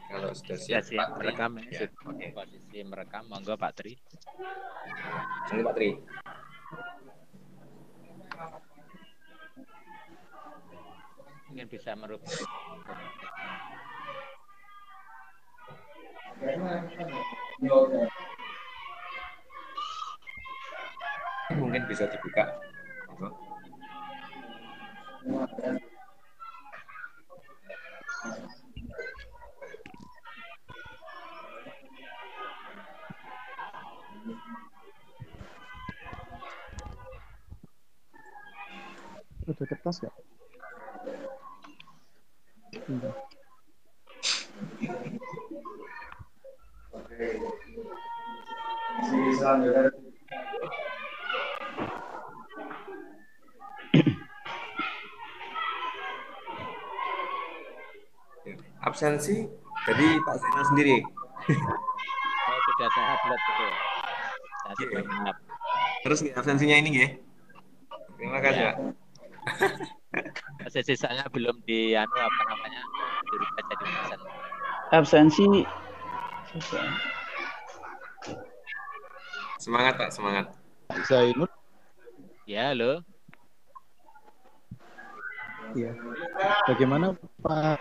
Kalau sudah Sudah siap, siap Pak Tri. merekam ya, Ya, sudah oke. posisi merekam. Monggo Pak Tri. Monggo Pak Tri. Mungkin bisa merubah. Mungkin bisa dibuka. Monggo. Ada kertas nggak? Enggak. Absensi dari Pak Zainal sendiri. Oh, sudah saya upload itu. Saya sudah Oke. menyiap. Terus absensinya ini ya. Terima kasih, Ya, Pak. posisi saya belum di apa namanya dirubah jadi present. Absensi. Semangat, Pak, semangat. Zainul. Ya, halo. Iya. Bagaimana Pak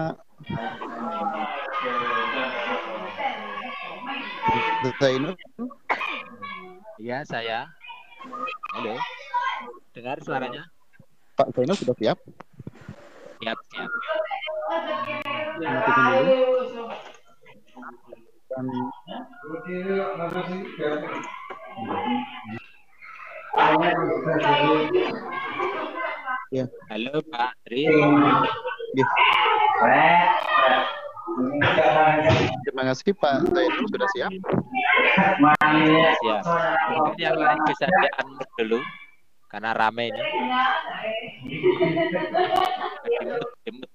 Zainul? Ya, saya. Halo. Dengar suaranya? Pak Zainul sudah siap? Siap, siap. Matikan dulu. Dan ya. Halo Pak Tri. Ya. Terima kasih Pak Zainul sudah siap. Siap. Mungkin yang lain bisa di-unmute dulu karena rame ini. Dimute.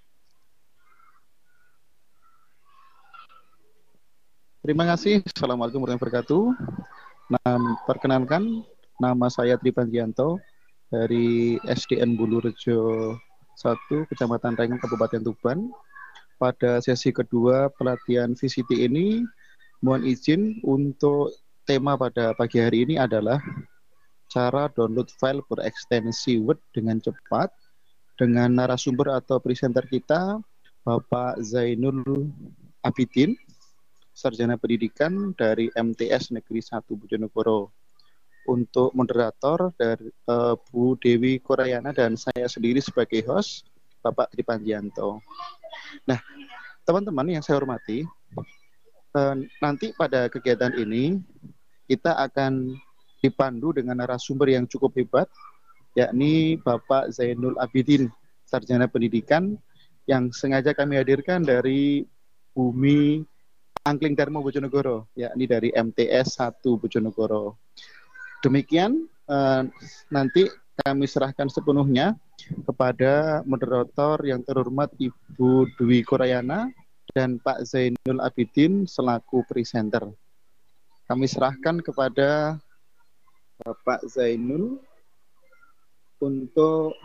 Terima kasih. Assalamualaikum warahmatullahi wabarakatuh. Perkenalkan, nama saya Tri Panjianto dari SDN Bulurejo 1, Kecamatan Rengeng, Kabupaten Tuban. Pada sesi kedua pelatihan VCT ini, mohon izin untuk tema pada pagi hari ini adalah cara download file berekstensi Word dengan cepat dengan narasumber atau presenter kita, Bapak Zainul Abidin, Sarjana Pendidikan dari MTS Negeri 1 Bojonegoro. Untuk moderator dari Bu Dewi Korayana dan saya sendiri sebagai host, Bapak Tri Panjianto. Nah, teman-teman yang saya hormati, nanti pada kegiatan ini kita akan dipandu dengan narasumber yang cukup hebat, yakni Bapak Zainul Abidin, Sarjana Pendidikan, yang sengaja kami hadirkan dari Bumi Angkling Darmo Bojonegoro, yakni dari MTS 1 Bojonegoro. Demikian, nanti kami serahkan sepenuhnya kepada moderator yang terhormat Ibu Dwi Korayana dan Pak Zainul Abidin selaku presenter. Kami serahkan kepada Bapak Zainul untuk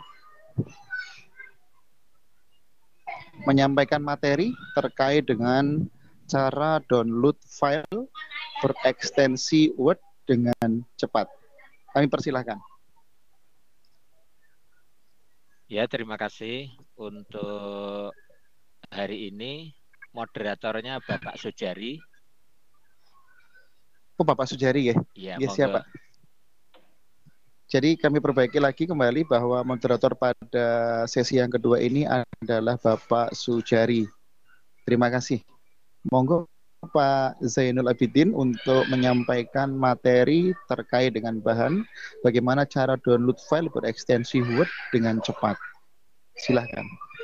menyampaikan materi terkait dengan cara download file berekstensi Word dengan cepat. Kami persilahkan. Ya, terima kasih. Untuk hari ini moderatornya Bapak Sujari. Oh, Bapak Sujari ya? Ya, ya siapa? Jadi kami perbaiki lagi kembali bahwa moderator pada sesi yang kedua ini adalah Bapak Sujari. Terima kasih. Monggo Pak Zainul Abidin untuk menyampaikan materi terkait dengan bahan bagaimana cara download file berekstensi Word dengan cepat. Silahkan.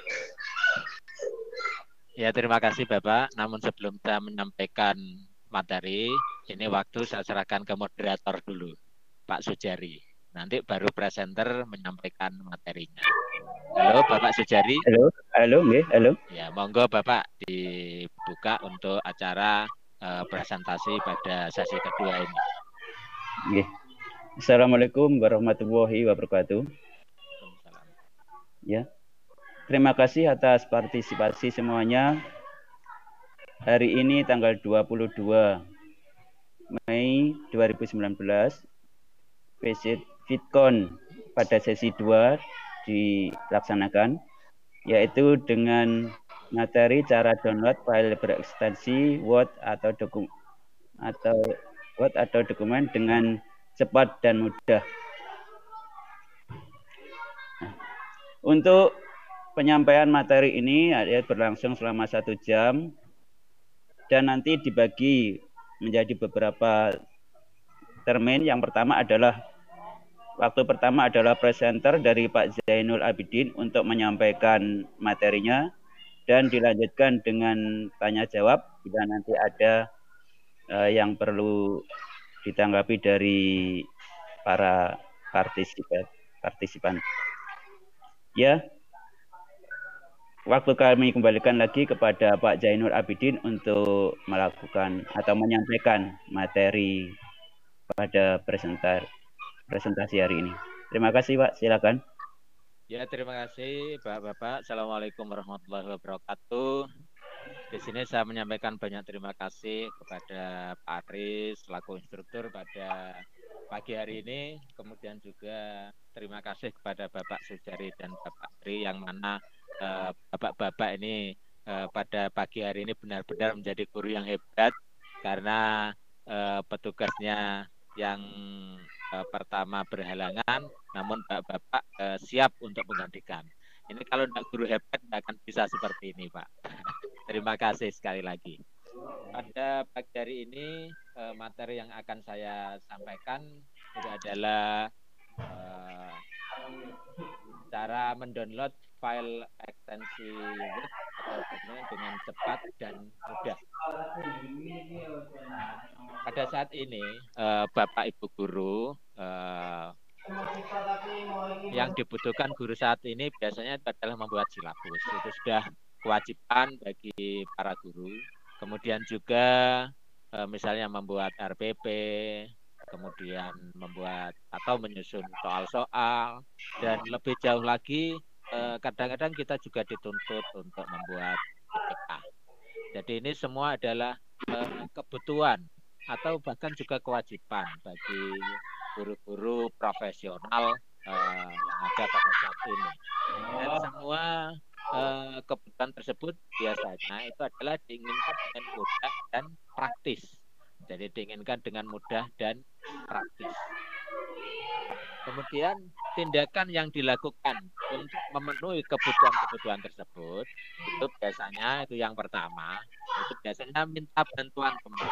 Ya, terima kasih Bapak. Namun sebelum saya menyampaikan materi, ini waktu saya serahkan ke moderator dulu, Pak Sujari. Nanti baru presenter menyampaikan materinya. Halo Bapak Sujari. Halo, halo. Ya, monggo Bapak dibuka untuk acara presentasi pada sesi kedua ini. Assalamualaikum warahmatullahi wabarakatuh. Ya, terima kasih atas partisipasi semuanya hari ini tanggal 22 Mei 2019, visit VidCon pada sesi 2 dilaksanakan, yaitu dengan materi cara download file berekstensi Word atau dokumen dengan cepat dan mudah. Untuk penyampaian materi ini berlangsung selama 1 jam dan nanti dibagi menjadi beberapa termin. Yang pertama adalah presenter dari Pak Zainul Abidin untuk menyampaikan materinya dan dilanjutkan dengan tanya jawab bila nanti ada yang perlu ditanggapi dari para partisipan. Ya, waktu kami kembalikan lagi kepada Pak Zainul Abidin untuk melakukan atau menyampaikan materi pada presentasi hari ini. Terima kasih Pak, silakan. Ya, terima kasih Bapak-Bapak. Assalamualaikum warahmatullahi wabarakatuh. Di sini saya menyampaikan banyak terima kasih kepada Pak Aris selaku instruktur pada pagi hari ini. Kemudian juga terima kasih kepada Bapak Sujari dan Bapak Tri yang mana Bapak-Bapak ini pada pagi hari ini benar-benar menjadi guru yang hebat karena petugasnya yang pertama berhalangan, namun Bapak siap untuk menggantikan. Ini kalau tidak guru hebat tidak akan bisa seperti ini, Pak. Terima kasih sekali lagi. Pada pagi hari ini materi yang akan saya sampaikan itu adalah cara mendownload file ekstensi Word atau dokumen dengan cepat dan mudah. Pada saat ini Bapak Ibu guru yang dibutuhkan guru saat ini biasanya adalah membuat silabus. Itu sudah kewajiban bagi para guru. Kemudian juga misalnya membuat RPP, kemudian membuat atau menyusun soal-soal, dan lebih jauh lagi kadang-kadang kita juga dituntut untuk membuat IPK. Jadi ini semua adalah kebutuhan atau bahkan juga kewajiban bagi guru-guru profesional yang ada pada saat ini. Dan semua kebutuhan tersebut biasanya itu adalah diinginkan dengan mudah dan praktis. Jadi diinginkan dengan mudah dan praktis. Kemudian tindakan yang dilakukan untuk memenuhi kebutuhan-kebutuhan tersebut itu biasanya itu yang pertama itu biasanya minta bantuan teman.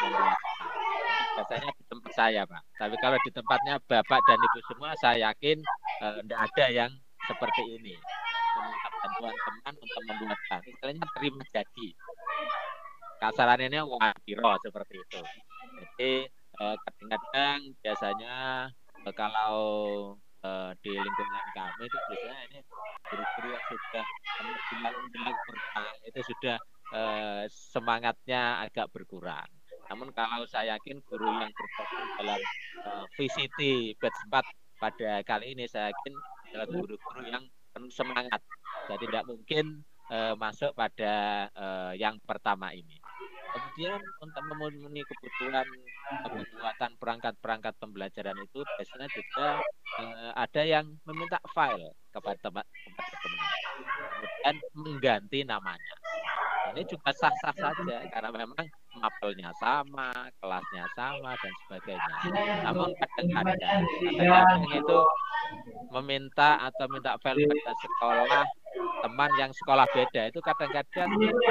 Biasanya di tempat saya, Pak. Tapi kalau di tempatnya Bapak dan Ibu semua, saya yakin tidak ada yang seperti ini. Meminta bantuan teman untuk membuat istilahnya terima jadi. Kasarannya wajiro seperti itu. Jadi kadang-kadang biasanya kalau di lingkungan kami itu biasanya ini guru-guru yang sudah menjelang berkah itu sudah semangatnya agak berkurang. Namun kalau saya yakin guru yang bergabung dalam VCT batch 4 pada kali ini saya yakin adalah guru-guru yang penuh semangat. Jadi tidak mungkin masuk pada yang pertama ini. Kemudian untuk memenuhi kebutuhan pembuatan perangkat-perangkat pembelajaran itu biasanya juga ada yang meminta file kepada teman, kemudian mengganti namanya. Ini juga sah-sah saja karena memang mapelnya sama, kelasnya sama dan sebagainya. Namun kadang-kadang itu meminta atau minta file pada sekolah teman yang sekolah beda itu kadang-kadang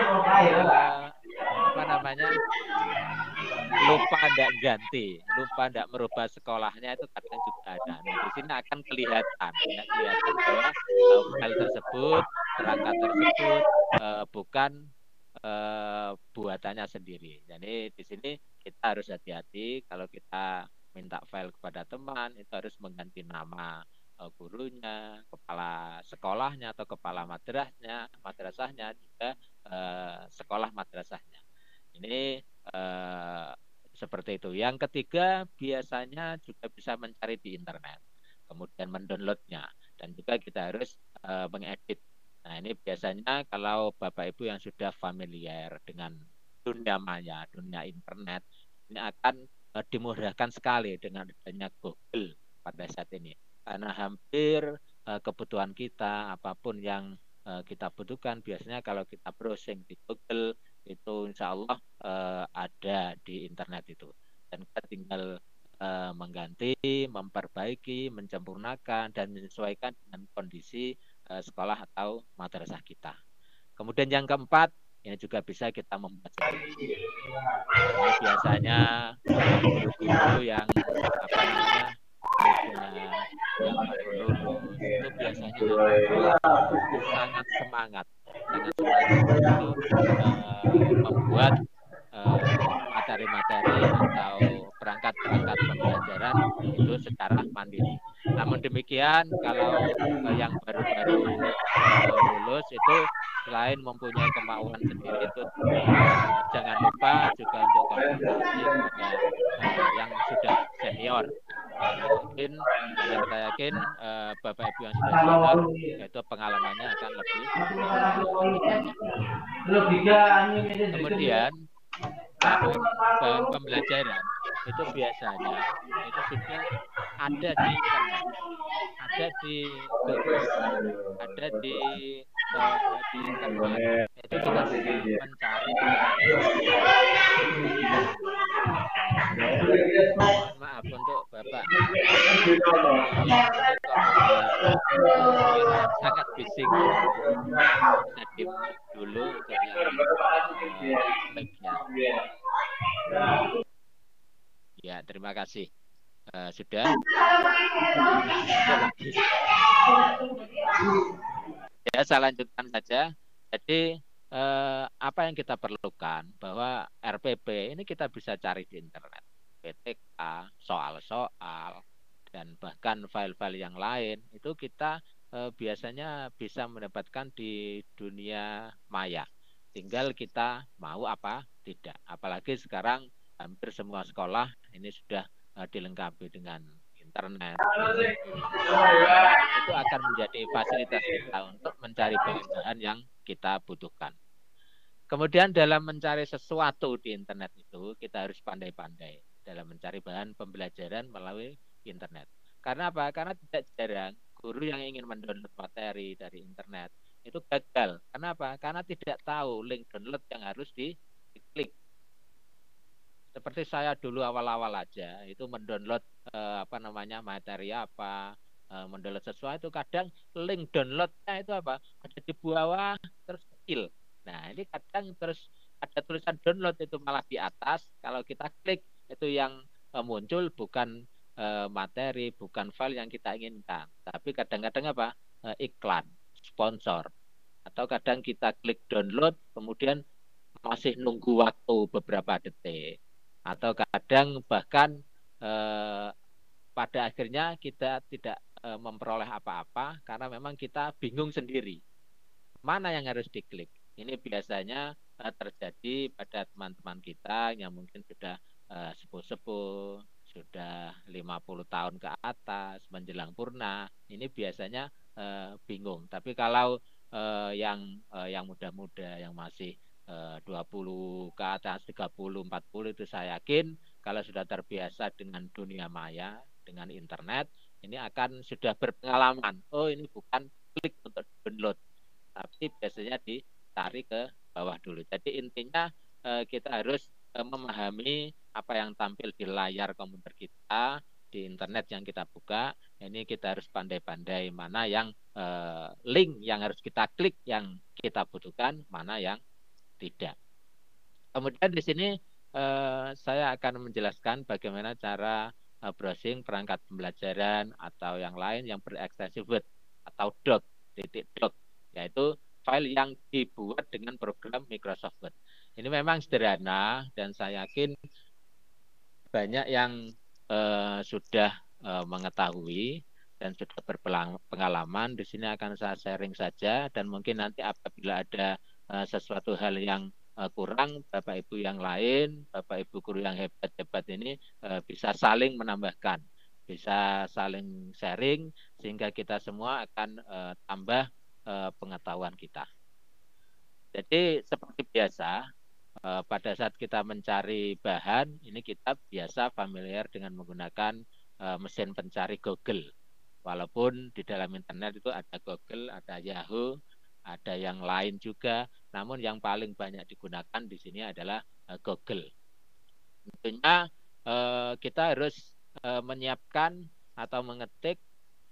lupa tidak ganti, lupa tidak merubah sekolahnya itu kadang juga ada. Nah, di sini akan kelihatan bahwa file tersebut, perangkat tersebut bukan buatannya sendiri. Jadi di sini kita harus hati-hati kalau kita minta file kepada teman itu harus mengganti nama gurunya, kepala sekolahnya atau kepala madrasahnya juga sekolah madrasahnya. Ini seperti itu. Yang ketiga biasanya juga bisa mencari di internet, kemudian mendownloadnya dan juga kita harus mengedit. Nah ini biasanya kalau Bapak Ibu yang sudah familiar dengan dunia maya, dunia internet ini akan dimudahkan sekali dengan adanya Google pada saat ini. Karena hampir kebutuhan kita, apapun yang kita butuhkan, biasanya kalau kita browsing di Google, itu insya Allah ada di internet itu. Dan kita tinggal mengganti, memperbaiki, menyempurnakan, dan menyesuaikan dengan kondisi sekolah atau madrasah kita. Kemudian yang keempat, ini juga bisa kita membuat sendiri. Ini biasanya guru-guru yang apa namanya muda, yang baru lulus, itu biasanya sangat semangat itu membuat materi-materi atau perangkat-perangkat pembelajaran itu secara mandiri. Namun demikian, kalau yang baru-baru lulus itu selain mempunyai kemauan sendiri itu jangan lupa juga untuk konsultasi kepada yang sudah senior. Kita yakin Bapak Ibu yang sudah senior itu pengalamannya akan lebih banyak. Kemudian bahan pembelajaran itu biasanya itu sudah ada di internet, ada di Google, ada di internet. Itu kita bisa mencari. Maaf untuk Bapak sangat bising. Tadi dulu untuk yang baiknya. Ya, terima kasih. Sudah. Ya, saya lanjutkan saja. Jadi apa yang kita perlukan bahwa RPP ini kita bisa cari di internet, PTK, soal-soal, dan bahkan file-file yang lain itu kita biasanya bisa mendapatkan di dunia maya. Tinggal kita mau apa tidak. Apalagi sekarang hampir semua sekolah ini sudah dilengkapi dengan internet. Itu akan menjadi fasilitas kita untuk mencari bahan-bahan yang kita butuhkan. Kemudian dalam mencari sesuatu di internet itu kita harus pandai-pandai dalam mencari bahan pembelajaran melalui internet. Karena apa? Karena tidak jarang guru yang ingin mendownload materi dari internet itu gagal. Kenapa? Karena tidak tahu link download yang harus diklik. Seperti saya dulu awal-awal aja itu mendownload materi apa, mendownload sesuatu, kadang link downloadnya itu apa? Ada di bawah terus kecil. Nah, ini kadang terus ada tulisan download itu malah di atas. Kalau kita klik itu yang muncul bukan materi, bukan file yang kita inginkan, tapi kadang-kadang apa? Iklan, sponsor. Atau kadang kita klik download kemudian masih nunggu waktu beberapa detik. Atau kadang bahkan pada akhirnya kita tidak memperoleh apa-apa karena memang kita bingung sendiri mana yang harus diklik. Ini biasanya terjadi pada teman-teman kita yang mungkin sudah sepuh-sepuh, sudah 50 tahun ke atas, menjelang purna. Ini biasanya bingung. Tapi kalau yang muda-muda yang masih 20 ke atas, 30, 40 itu saya yakin kalau sudah terbiasa dengan dunia maya, dengan internet, ini akan sudah berpengalaman. Oh, ini bukan klik untuk download, tapi biasanya ditarik ke bawah dulu. Jadi intinya kita harus memahami apa yang tampil di layar komputer kita, di internet yang kita buka. Ini kita harus pandai-pandai mana yang link yang harus kita klik yang kita butuhkan, mana yang tidak. Kemudian di sini saya akan menjelaskan bagaimana cara browsing perangkat pembelajaran atau yang lain yang berekstensi Word atau doc, yaitu file yang dibuat dengan program Microsoft Word. Ini memang sederhana dan saya yakin banyak yang sudah mengetahui dan sudah berpengalaman. Di sini akan saya sharing saja dan mungkin nanti apabila ada sesuatu hal yang kurang, Bapak Ibu yang lain, Bapak Ibu guru yang hebat-hebat ini bisa saling menambahkan, bisa saling sharing sehingga kita semua akan tambah pengetahuan kita. Jadi seperti biasa, pada saat kita mencari bahan, ini kita biasa familiar dengan menggunakan mesin pencari Google. Walaupun di dalam internet itu ada Google, ada Yahoo, ada yang lain juga. Namun yang paling banyak digunakan di sini adalah Google. Tentunya kita harus menyiapkan atau mengetik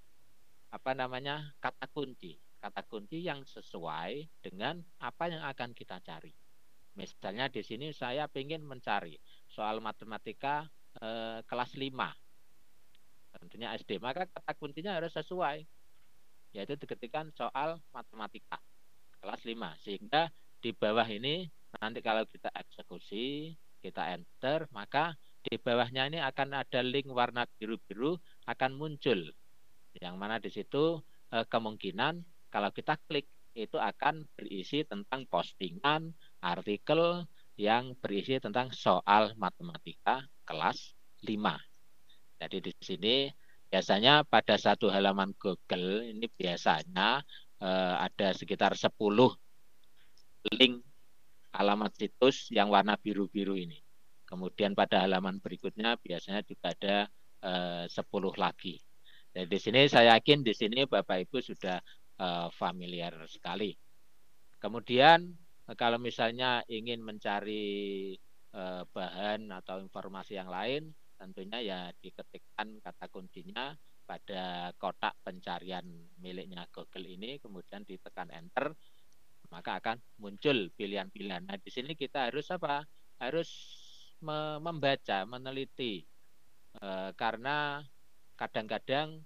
kata kunci yang sesuai dengan apa yang akan kita cari. Misalnya di sini saya ingin mencari soal matematika kelas 5. Tentunya SD, maka kata kuncinya harus sesuai. Yaitu diketikkan soal matematika kelas 5. Sehingga di bawah ini nanti kalau kita eksekusi, kita enter, maka di bawahnya ini akan ada link warna biru-biru akan muncul. Yang mana di situ kemungkinan kalau kita klik itu akan berisi tentang postingan, artikel yang berisi tentang soal matematika kelas 5. Jadi di sini biasanya pada satu halaman Google ini biasanya ada sekitar 10 link alamat situs yang warna biru-biru ini. Kemudian pada halaman berikutnya biasanya juga ada 10 lagi. Dan di sini saya yakin di sini Bapak Ibu sudah familiar sekali. Kemudian kalau misalnya ingin mencari bahan atau informasi yang lain, tentunya ya diketikkan kata kuncinya pada kotak pencarian miliknya Google ini, kemudian ditekan enter, maka akan muncul pilihan-pilihan. Nah, di sini kita harus apa? Harus membaca, meneliti, karena kadang-kadang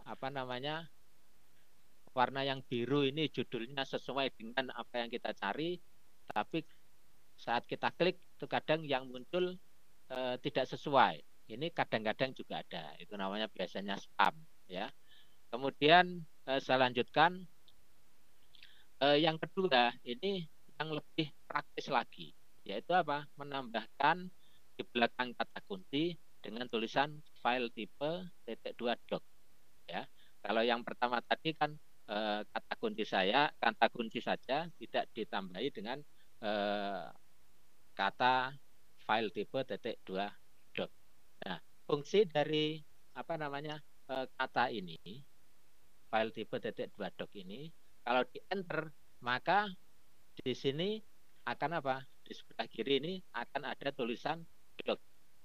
warna yang biru ini judulnya sesuai dengan apa yang kita cari, tapi saat kita klik itu kadang yang muncul tidak sesuai. Ini kadang-kadang juga ada. Itu namanya biasanya spam, ya. Kemudian saya lanjutkan. Yang kedua, ini yang lebih praktis lagi, yaitu apa? Menambahkan di belakang kata kunci dengan tulisan file tipe .2doc, ya. Kalau yang pertama tadi kan kata kunci saja tidak ditambahi dengan kata file tipe .2doc. Nah, fungsi dari kata ini, file tipe .2doc ini, kalau di enter maka di sini akan apa? Di sebelah kiri ini akan ada tulisan doc.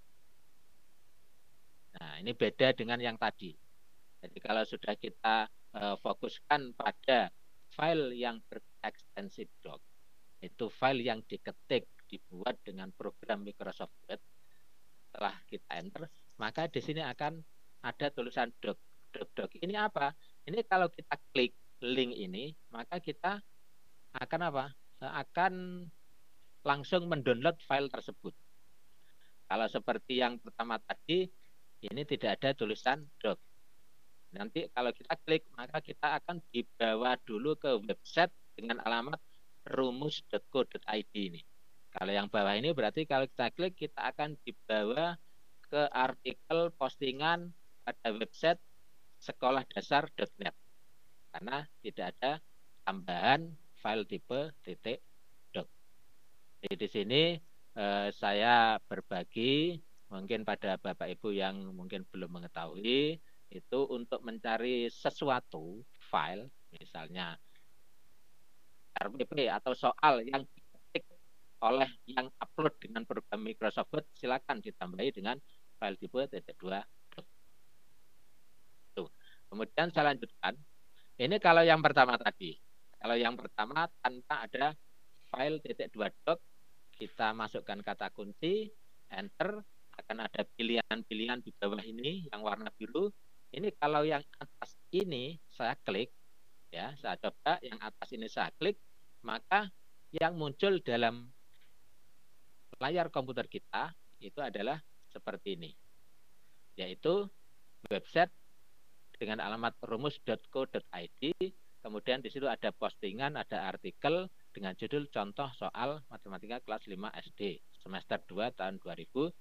Nah, ini beda dengan yang tadi. Jadi kalau sudah kita fokuskan pada file yang berekstensi doc, itu file yang diketik, dibuat dengan program Microsoft Word, setelah kita enter, maka di sini akan ada tulisan doc. Ini apa? Ini kalau kita klik link ini, maka kita akan apa? Akan langsung mendownload file tersebut. Kalau seperti yang pertama tadi, ini tidak ada tulisan doc. Nanti kalau kita klik, maka kita akan dibawa dulu ke website dengan alamat rumus.co.id ini. Kalau yang bawah ini berarti kalau kita klik, kita akan dibawa ke artikel postingan pada website sekolah-dasar.net. Karena tidak ada tambahan file tipe .doc. Jadi di sini saya berbagi mungkin pada Bapak Ibu yang mungkin belum mengetahui, itu untuk mencari sesuatu file, misalnya RPP atau soal yang diketik oleh yang upload dengan program Microsoft Word, silakan ditambahi dengan file tipe .2doc. Kemudian saya lanjutkan. Ini kalau yang pertama tadi. Kalau yang pertama tanpa ada file .2doc, kita masukkan kata kunci, enter, akan ada pilihan-pilihan di bawah ini yang warna biru. Ini kalau yang atas ini saya klik, ya, saya coba yang atas ini saya klik, maka yang muncul dalam layar komputer kita itu adalah seperti ini, yaitu website dengan alamat rumus.co.id. Kemudian di situ ada postingan, ada artikel dengan judul contoh soal matematika kelas 5 SD semester 2 tahun 2019.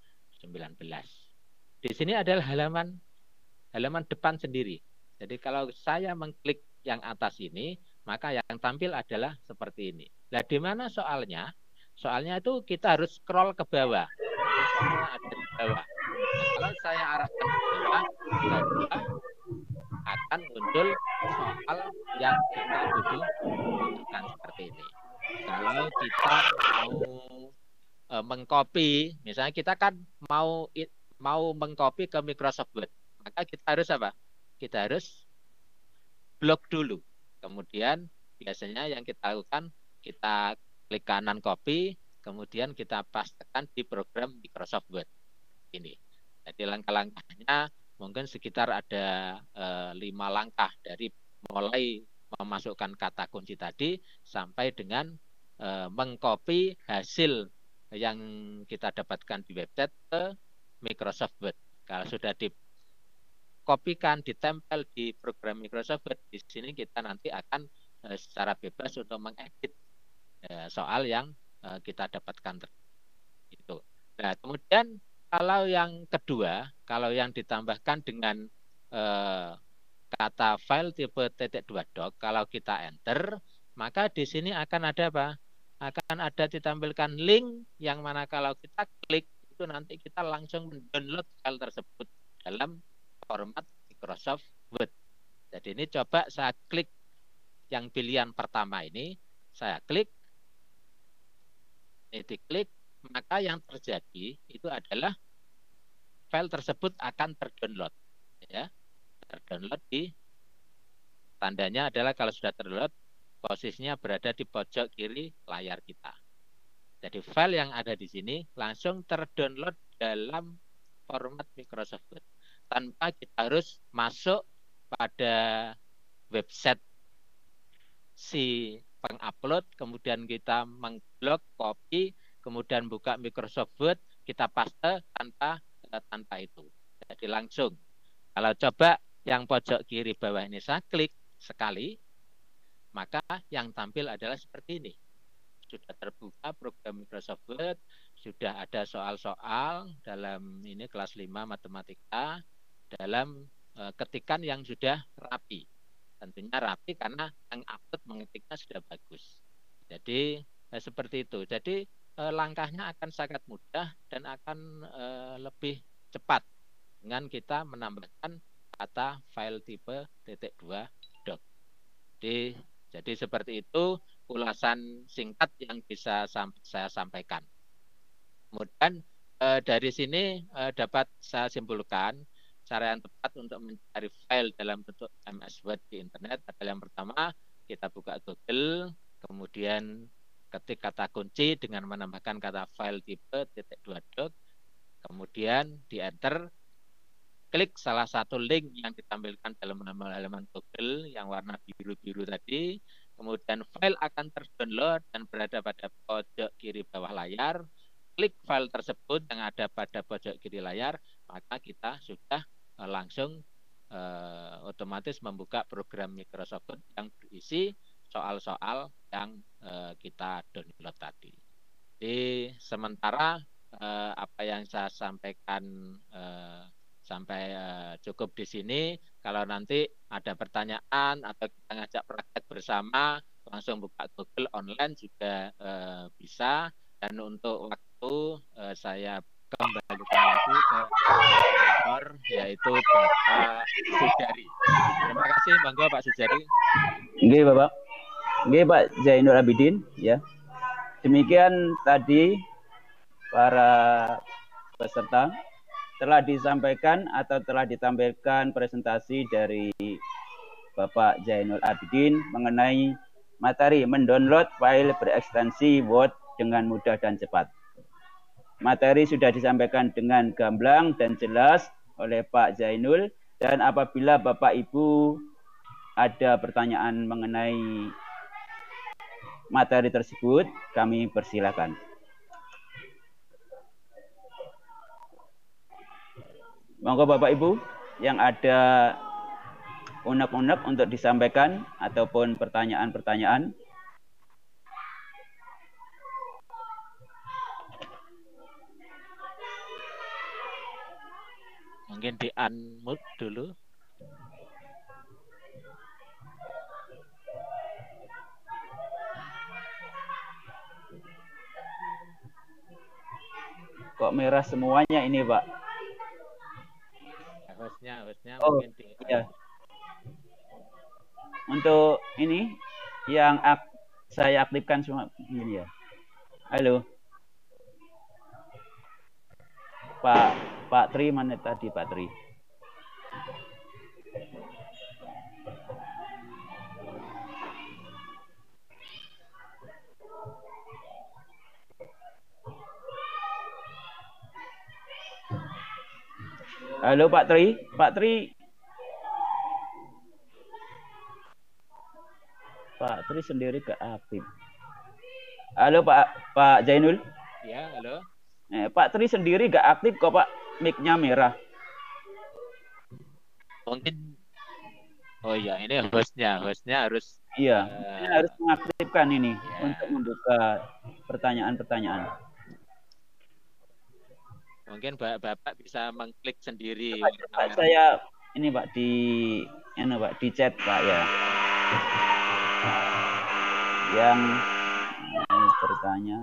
Di sini adalah halaman depan sendiri. Jadi kalau saya mengklik yang atas ini, maka yang tampil adalah seperti ini. Nah, di mana soalnya? Soalnya itu kita harus scroll ke bawah. Soalnya ada di bawah. Nah, kalau saya arahkan ke bawah akan muncul soal yang kita butuhkan seperti ini. Kalau kita mau mengcopy, misalnya kita kan mau mengcopy ke Microsoft Word, maka kita harus apa? Kita harus blok dulu. Kemudian biasanya yang kita lakukan, kita klik kanan copy, kemudian kita pastekan di program Microsoft Word. Ini. Jadi langkah-langkahnya mungkin sekitar ada 5 langkah dari mulai memasukkan kata kunci tadi sampai dengan mengcopy hasil yang kita dapatkan di website ke Microsoft Word. Kalau sudah dikopikan, ditempel di program Microsoft Word, di sini kita nanti akan secara bebas untuk mengedit soal yang kita dapatkan itu. Nah, kemudian kalau yang kedua, kalau yang ditambahkan dengan kata file tipe .2doc, kalau kita enter, maka di sini akan ada apa? Akan ada ditampilkan link yang mana kalau kita klik itu nanti kita langsung mendownload file tersebut dalam format Microsoft Word. Jadi ini coba saya klik yang pilihan pertama ini, saya klik, ini diklik, maka yang terjadi itu adalah file tersebut akan terdownload, ya, terdownload di tandanya adalah kalau sudah terdownload posisinya berada di pojok kiri layar kita. Jadi file yang ada di sini langsung terdownload dalam format Microsoft Word tanpa kita harus masuk pada website si pengupload, kemudian kita mengblok, copy, kemudian buka Microsoft Word, kita paste tanpa itu. Jadi langsung. Kalau coba yang pojok kiri bawah ini saya klik sekali, maka yang tampil adalah seperti ini. Sudah terbuka program Microsoft Word, sudah ada soal-soal dalam ini kelas 5 matematika dalam ketikan yang sudah rapi. Tentunya rapi karena yang upload mengetiknya sudah bagus. Jadi seperti itu. Jadi langkahnya akan sangat mudah dan akan lebih cepat dengan kita menambahkan kata file tipe .2doc. Jadi seperti itu ulasan singkat yang bisa saya sampaikan. Kemudian dari sini dapat saya simpulkan cara yang tepat untuk mencari file dalam bentuk MS Word di internet adalah yang pertama, kita buka Google, kemudian ketik kata kunci dengan menambahkan kata file tipe .2doc, kemudian di enter, klik salah satu link yang ditampilkan dalam halaman Google yang warna biru-biru tadi, kemudian file akan terdownload dan berada pada pojok kiri bawah layar, klik file tersebut yang ada pada pojok kiri layar, maka kita sudah langsung otomatis membuka program Microsoft Word yang berisi soal-soal yang kita download tadi. Jadi sementara apa yang saya sampaikan sampai cukup di sini. Kalau nanti ada pertanyaan atau kita ngajak praktek bersama, langsung buka Google online juga bisa. Dan untuk waktu saya kembalikan lagi ke moderator, yaitu Bapak Sujari. Terima kasih, monggo Pak Sujari. Nggih, Bapak. Nggih, Pak Zainul Abidin, ya. Demikian tadi para peserta telah disampaikan atau telah ditampilkan presentasi dari Bapak Zainul Abidin mengenai materi mendownload file berekstensi Word dengan mudah dan cepat. Materi sudah disampaikan dengan gamblang dan jelas oleh Pak Zainul, dan apabila Bapak Ibu ada pertanyaan mengenai materi tersebut, kami persilakan. Monggo Bapak Ibu yang ada unek-unek untuk disampaikan ataupun pertanyaan-pertanyaan. Mungkin di unmute dulu. Kok merah semuanya ini, Pak? Hostnya Oh, mungkin iya. Untuk ini yang saya aktifkan semua ini ya. Halo. Pak Tri mana tadi, Pak Tri? Halo Pak Tri, Pak Tri sendiri gak aktif. Halo Pak Jainul. Ya, halo. Pak Tri sendiri gak aktif kok Pak, mic-nya merah. Mungkin oh iya, ini hostnya harus Iya, harus mengaktifkan ini ya. untuk membuka pertanyaan-pertanyaan. Mungkin Bapak bisa mengklik sendiri. Pak, saya ini Pak di chat Pak ya. Yang bertanya.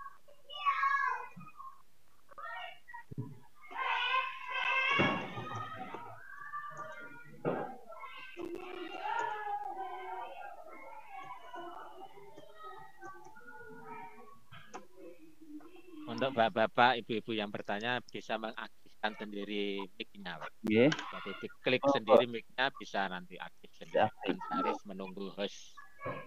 Untuk bapak-bapak, ibu-ibu yang bertanya bisa mengaktifkan sendiri mic-nya, Pak. Yeah. Jadi diklik sendiri mic-nya bisa nanti aktif sendiri. Harus menunggu host.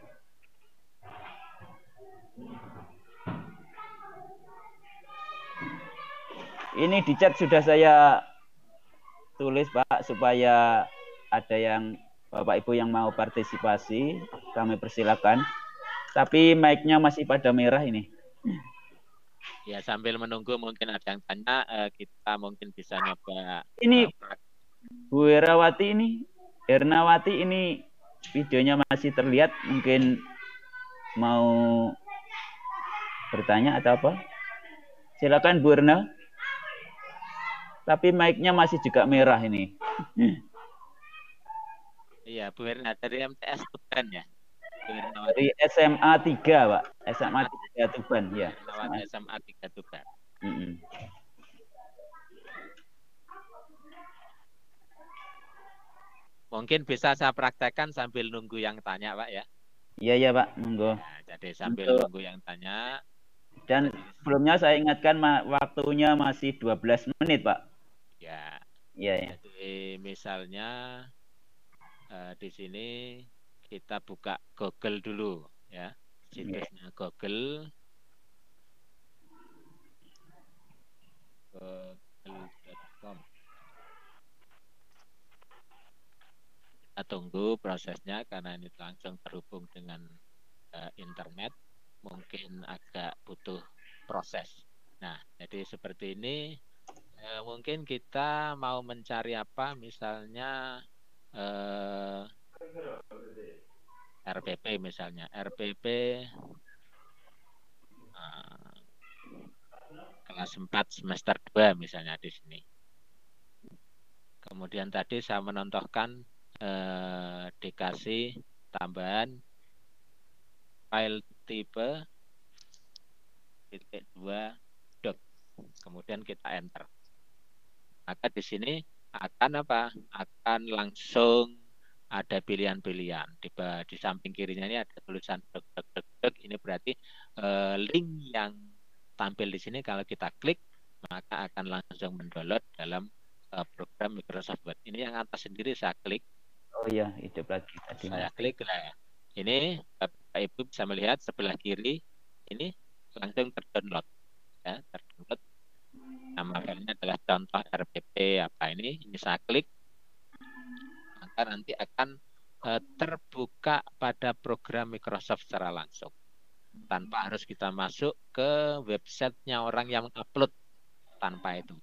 Ini di chat sudah saya tulis Pak supaya ada yang Bapak Ibu yang mau partisipasi kami persilakan. Tapi mic-nya masih pada merah ini. Ya sambil menunggu mungkin ada yang tanya, kita mungkin bisa nyoba. Ini Bu Hernawati ini videonya masih terlihat, mungkin mau bertanya atau apa? Silakan Bu Erna. Tapi mic-nya masih juga merah ini. Iya, Bu Erna dari MTS Tuban ya. Dari SMA 3, Pak. SMA 3 Tuban, ya. SMA 3 Tuban. Mungkin bisa saya praktekkan sambil nunggu yang tanya, Pak ya. Iya, Pak, nunggu. Nah, jadi sambil nunggu yang tanya. Dan sebelumnya saya ingatkan waktunya masih 12 menit, Pak. Ya. Iya, ya. Jadi misalnya di sini kita buka Google dulu ya, situsnya Google, google.com. Kita tunggu prosesnya karena ini langsung terhubung dengan internet, mungkin agak butuh proses. Nah, jadi seperti ini. Mungkin kita mau mencari apa, misalnya RPP misalnya, RPP kelas 4 semester 2 misalnya di sini. Kemudian tadi saya menontonkan dikasih tambahan file tipe .2 doc. Kemudian kita enter. Maka di sini akan apa? Akan langsung ada pilihan-pilihan. Di samping kirinya ini ada tulisan doc. Ini berarti link yang tampil di sini kalau kita klik maka akan langsung mendownload dalam program Microsoft Word. Ini yang atas sendiri saya klik. Oh iya, itu berarti tadi. Saya klik lah. Ini Bapak Ibu bisa melihat sebelah kiri ini langsung terdownload. Ya, terdownload. Nama filenya adalah contoh RPP apa ini saya klik, maka nanti akan terbuka pada program Microsoft secara langsung tanpa harus kita masuk ke websitenya orang yang upload, tanpa itu.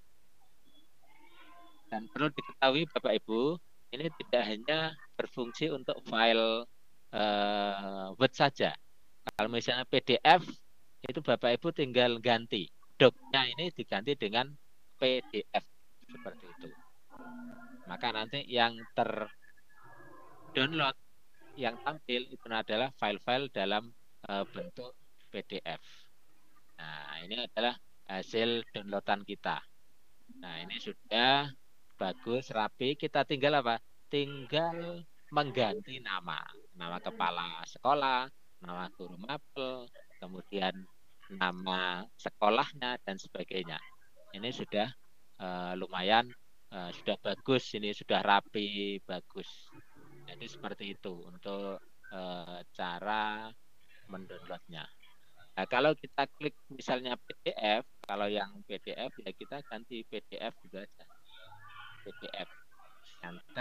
Dan perlu diketahui Bapak Ibu, ini tidak hanya berfungsi untuk file Word saja. Kalau misalnya PDF itu Bapak Ibu tinggal ganti doc-nya ini diganti dengan PDF seperti itu. Maka nanti yang terdownload yang tampil itu adalah file-file dalam bentuk PDF. Nah, ini adalah hasil downloadan kita. Nah, ini sudah bagus, rapi. Kita tinggal apa? Tinggal mengganti nama. Nama kepala sekolah, nama guru mapel, kemudian nama sekolahnya, dan sebagainya. Ini sudah lumayan, sudah bagus. Ini sudah rapi, bagus. Jadi seperti itu untuk cara mendownloadnya. Nah, kalau kita klik misalnya PDF, kalau yang PDF ya kita ganti PDF gitu aja. PDF, enter.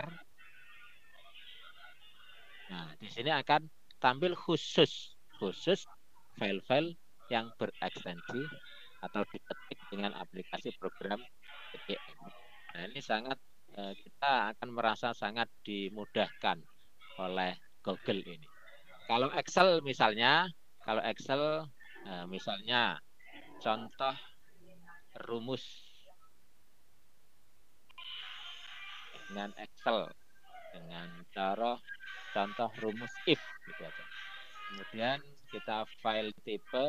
Nah, di sini akan tampil khusus file-file yang berekstensi atau diketik dengan aplikasi program PDF. Nah, ini sangat kita akan merasa sangat dimudahkan oleh Google ini. Kalau Excel misalnya, misalnya contoh rumus dengan Excel dengan cara contoh rumus if gitu aja. Kemudian kita file tipe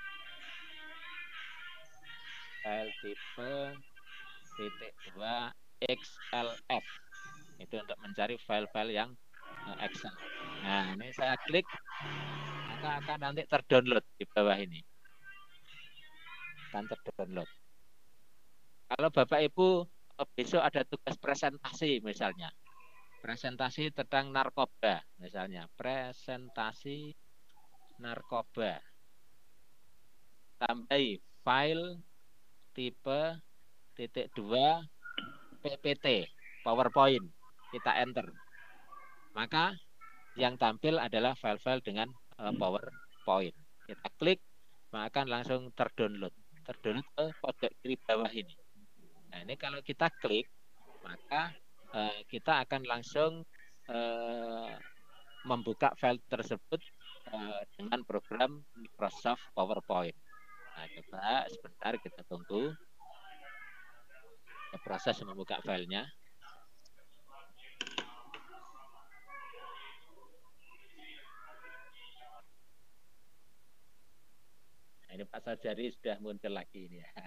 .2 XLF itu untuk mencari file-file yang Excel. Nah, ini saya klik, maka akan nanti terdownload di bawah ini. Akan terdownload. Kalau Bapak Ibu besok ada tugas presentasi misalnya. Presentasi tentang narkoba misalnya. Presentasi narkoba. Tambahi file tipe .2 PPT PowerPoint. Kita enter. Maka yang tampil adalah file-file dengan PowerPoint. Kita klik, maka akan langsung terdownload. Terdownload ke pojok kiri bawah ini. Nah, ini kalau kita klik, maka kita akan langsung membuka file tersebut dengan program Microsoft PowerPoint. Nah, coba sebentar kita tunggu. Proses membuka filenya. Nah, ini Pak Sajari sudah muncul lagi ini ya.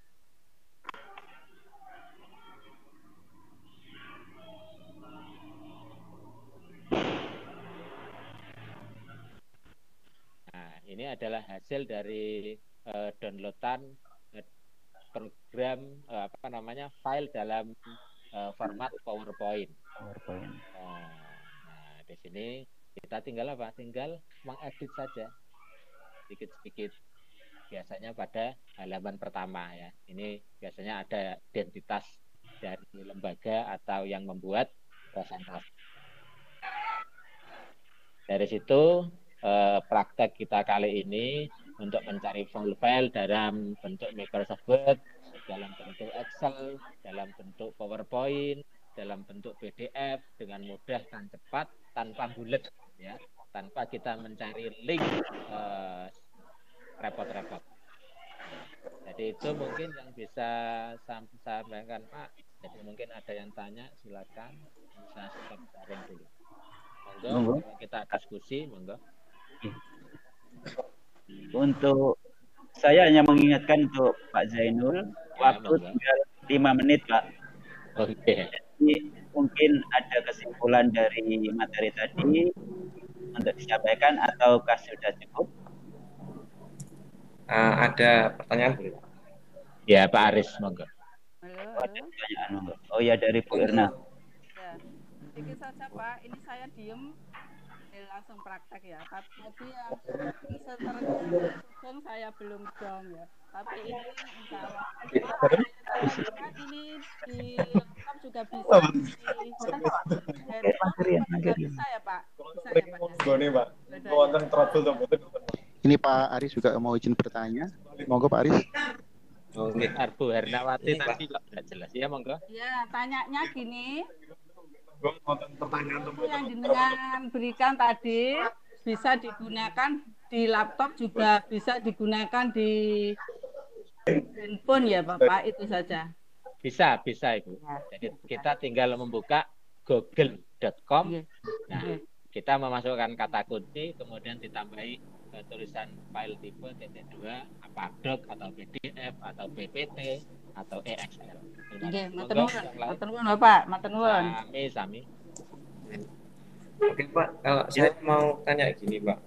Nah, ini adalah hasil dari downloadan program file dalam format PowerPoint. Nah, di sini kita tinggal apa? Tinggal mengedit saja sedikit-sedikit. Biasanya pada halaman pertama ya. Ini biasanya ada identitas dari lembaga atau yang membuat presentasi. Dari situ praktek kita kali ini untuk mencari file-file dalam bentuk Microsoft Word, dalam bentuk Excel, dalam bentuk PowerPoint, dalam bentuk PDF dengan mudah dan cepat tanpa bulet ya, tanpa kita mencari link repot-repot. Jadi itu mungkin yang bisa saya sampaikan Pak. Jadi mungkin ada yang tanya, silakan bisa stop sharing dulu. Monggo, kita diskusi, monggo. Untuk saya hanya mengingatkan untuk Pak Zainul, waktu tinggal 5 menit Pak. Oke. Jadi mungkin ada kesimpulan dari materi tadi untuk disampaikan ataukah sudah cukup? Ada pertanyaan boleh? Ya Pak Aris, monggo. Halo. Ada pertanyaan monggo. Oh ya, dari Bu Irna. Ya, sedikit saja Pak. Ini saya diem, langsung praktek ya. Tapi tadi yang seterusnya saya belum dong ya. Tapi ini insya Allah. Ini di laptop juga bisa. Di bisa ya Pak. Bisa ya Pak. Ini Pak Aris juga mau izin bertanya. Monggo Pak Aris. Oke. Bu Hernawati tadi kok nggak jelas ya, monggo. Ya, tanyanya gini. Pertanyaan Yang dengan berikan tadi bisa digunakan di laptop juga bisa digunakan di handphone ya Bapak, itu saja. Bisa Ibu. Jadi kita tinggal membuka google.com. Nah, kita memasukkan kata kunci, kemudian ditambahi tulisan file tipe .2 apa doc atau PDF atau PPT atau EXL. Nggih, matur Monggo nuwun. yang lain. Matur nuwun Bapak, matur nuwun. Sami. Oke Pak, kalau saya mau tanya gini Pak,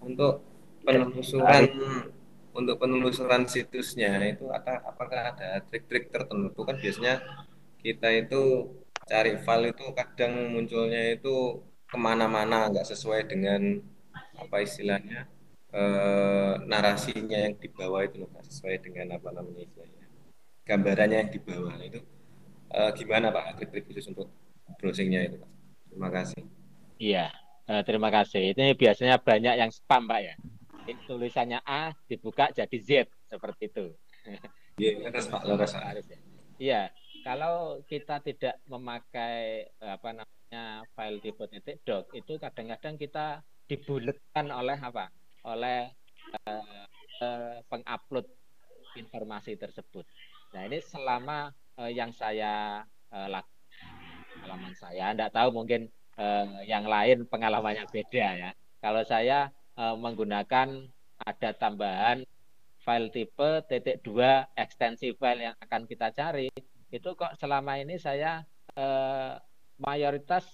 untuk penelusuran situsnya itu apakah ada trik-trik tertentu? Kan biasanya kita itu cari file itu kadang munculnya itu kemana-mana, nggak sesuai dengan apa istilahnya narasinya yang di bawah itu loh, nggak sesuai dengan apa namanya istilahnya gambarannya yang di bawah itu gimana Pak trik-trik khusus untuk browsingnya itu Pak? Terima kasih. Iya, terima kasih. Ini biasanya banyak yang spam, Pak ya. Ini tulisannya A dibuka jadi Z seperti itu. Iya, leres Pak, leres Pak. Harus ya. Iya, kalau kita tidak memakai apa namanya file tipe .doc itu kadang-kadang kita dibuletkan oleh apa? Oleh pengupload informasi tersebut. Nah, ini selama yang saya lakukan pengalaman saya, enggak tahu mungkin yang lain pengalamannya beda ya. Kalau saya menggunakan ada tambahan file tipe .2 ekstensi file yang akan kita cari, itu kok selama ini saya mayoritas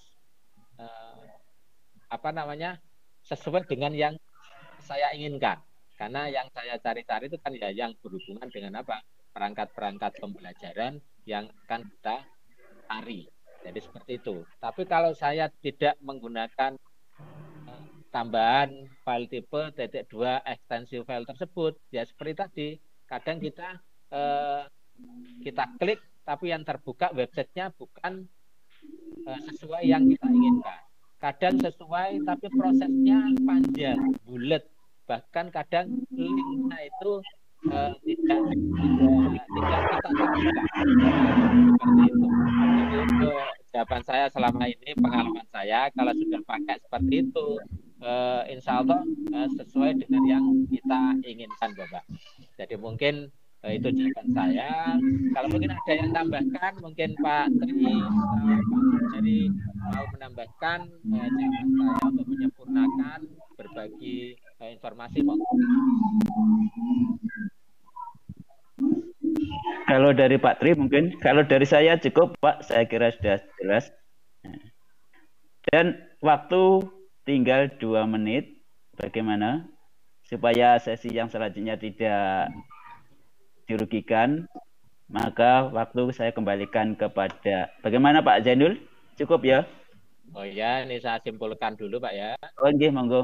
apa namanya sesuai dengan yang saya inginkan. Karena yang saya cari-cari itu kan ya yang berhubungan dengan apa? Perangkat-perangkat pembelajaran yang akan kita cari. Jadi seperti itu. Tapi kalau saya tidak menggunakan tambahan file tipe .2 ekstensi file tersebut, ya seperti tadi, kadang kita klik, tapi yang terbuka websitenya bukan sesuai yang kita inginkan. Kadang sesuai, tapi prosesnya panjang, bulat, bahkan kadang linknya itu tidak kita temukan. Seperti itu. Jadi itu jawaban saya selama ini, pengalaman saya. Kalau sudah pakai seperti itu, insya Allah sesuai dengan yang kita inginkan, Bapak. Jadi mungkin itu jawaban saya. Kalau mungkin ada yang tambahkan, mungkin Pak Tri atau Pak Sujari mau menambahkan jawaban saya untuk menyempurnakan berbagi informasi. Kalau dari Pak Tri mungkin, kalau dari saya cukup Pak, saya kira sudah jelas. Dan waktu tinggal 2 menit, bagaimana supaya sesi yang selanjutnya tidak dirugikan, maka waktu saya kembalikan kepada, bagaimana Pak Zainul? Cukup ya? Oh ya, ini saya simpulkan dulu Pak ya. Oh nggih, monggo.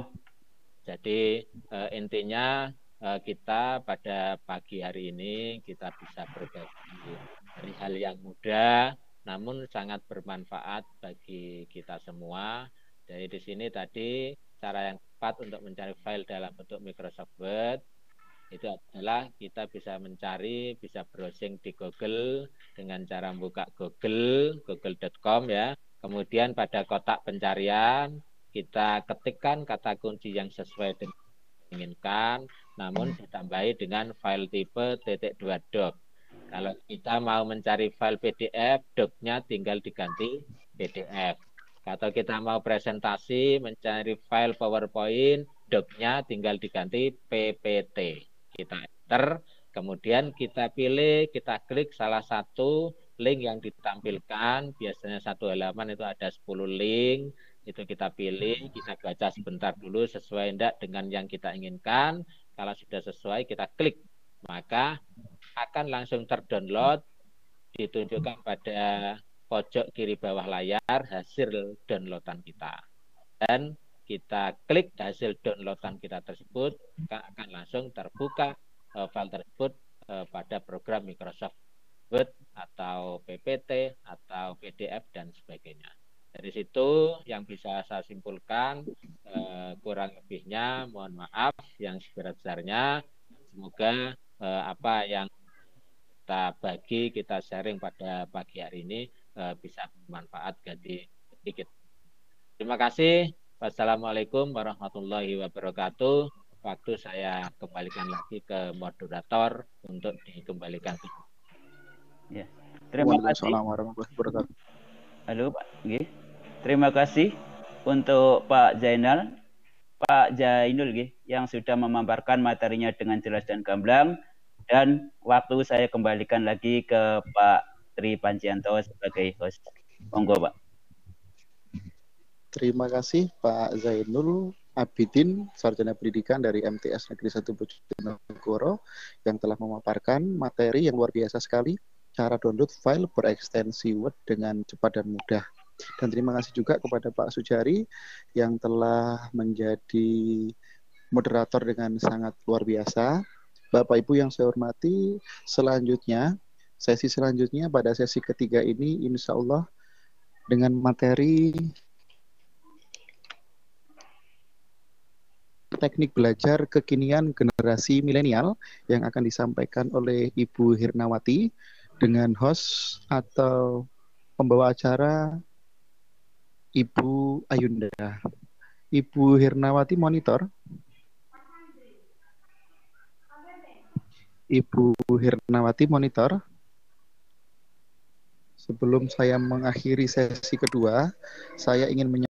Jadi intinya kita pada pagi hari ini kita bisa berbagi dari hal yang mudah namun sangat bermanfaat bagi kita semua. Jadi di sini tadi cara yang tepat untuk mencari file dalam bentuk Microsoft Word itu adalah kita bisa mencari, bisa browsing di Google dengan cara membuka google.com ya. Kemudian pada kotak pencarian kita ketikkan kata kunci yang sesuai dengan inginkan, namun ditambahi dengan file tipe .2 doc. Kalau kita mau mencari file PDF, doc-nya tinggal diganti PDF. Atau kita mau presentasi, mencari file PowerPoint, doc-nya tinggal diganti PPT. Kita enter, kemudian kita pilih, kita klik salah satu link yang ditampilkan. Biasanya satu halaman itu ada 10 link. Itu kita pilih, kita baca sebentar dulu sesuai enggak dengan yang kita inginkan. Kalau sudah sesuai kita klik, maka akan langsung terdownload, ditunjukkan pada pojok kiri bawah layar hasil downloadan kita. Dan kita klik hasil downloadan kita tersebut, akan langsung terbuka file tersebut pada program Microsoft Word atau PPT atau PDF dan sebagainya. Dari situ yang bisa saya simpulkan, kurang lebihnya mohon maaf yang sebesar-besarnya. Semoga apa yang kita bagi, kita sharing pada pagi hari ini bisa bermanfaat bagi sedikit. Terima kasih. Wassalamualaikum warahmatullahi wabarakatuh. Waktu saya kembalikan lagi ke moderator untuk dikembalikan. Ya. Terima kasih. Waalaikumsalam warahmatullahi wabarakatuh. Halo Pak. Terima kasih untuk Pak Zainal, Pak Zainul, yang sudah memaparkan materinya dengan jelas dan gamblang. Dan waktu saya kembalikan lagi ke Pak Tri Panjianto sebagai host. Monggo, Pak. Terima kasih Pak Zainul Abidin, Sarjana Pendidikan dari MTS Negeri 1 Bojonegoro, yang telah memaparkan materi yang luar biasa sekali, cara download file berekstensi Word dengan cepat dan mudah. Dan terima kasih juga kepada Pak Sujari yang telah menjadi moderator dengan sangat luar biasa. Bapak Ibu yang saya hormati, sesi selanjutnya pada sesi ketiga ini insya Allah dengan materi teknik belajar kekinian generasi milenial yang akan disampaikan oleh Ibu Hirnawati dengan host atau pembawa acara Ibu Ayunda. Ibu Hirnawati monitor. Ibu Hirnawati monitor. Sebelum saya mengakhiri sesi kedua, saya ingin